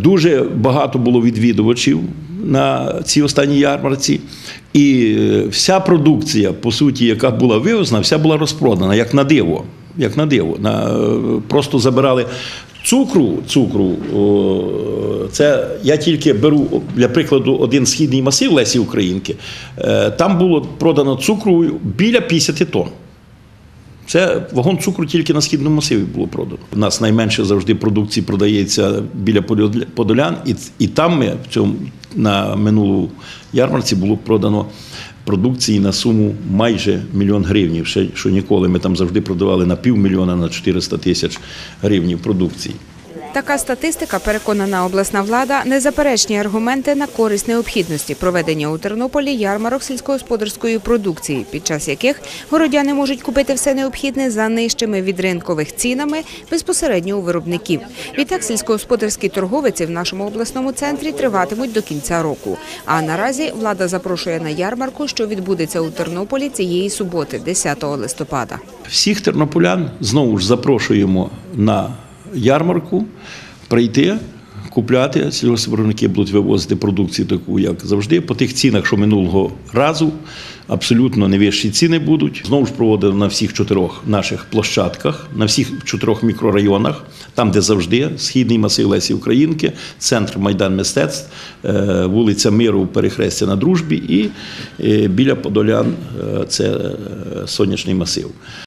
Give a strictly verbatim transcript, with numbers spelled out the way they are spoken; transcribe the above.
Дуже багато було відвідувачів на цій останній ярмарці. І вся продукція, по суті, яка була вивезена, вся була розпродана, як на диво. Як на диво. На, просто забирали цукру, цукру, це я тільки беру, для прикладу, один східний масив Лесі Українки, там було продано цукру біля п'ятдесят тонн. Це вагон цукру тільки на східному масиві було продано. У нас найменше завжди продукції продається біля Подолян, і, і там ми в цьому, на минулу ярмарці було продано продукції на суму майже мільйон гривнів. Ще що ніколи ми там завжди продавали на півмільйона, на чотириста тисяч гривнів продукції. Така статистика, переконана обласна влада, незаперечні аргументи на користь необхідності проведення у Тернополі ярмарок сільськогосподарської продукції, під час яких городяни можуть купити все необхідне за нижчими від ринкових цінами безпосередньо у виробників. Відтак сільськогосподарські торговиці в нашому обласному центрі триватимуть до кінця року. А наразі влада запрошує на ярмарку, що відбудеться у Тернополі цієї суботи, десятого листопада. Всіх тернополян знову ж запрошуємо на ярмарку прийти, купляти. Сільгоспвиробники будуть вивозити продукцію таку, як завжди, по тих цінах, що минулого разу. Абсолютно не вищі ціни будуть. Знову ж проводили на всіх чотирьох наших площадках, на всіх чотирьох мікрорайонах, там, де завжди, східний масив Лесі Українки, центр Майдан мистецтв, вулиця Миру, перехрестя на Дружбі і біля Подолян – це Сонячний масив.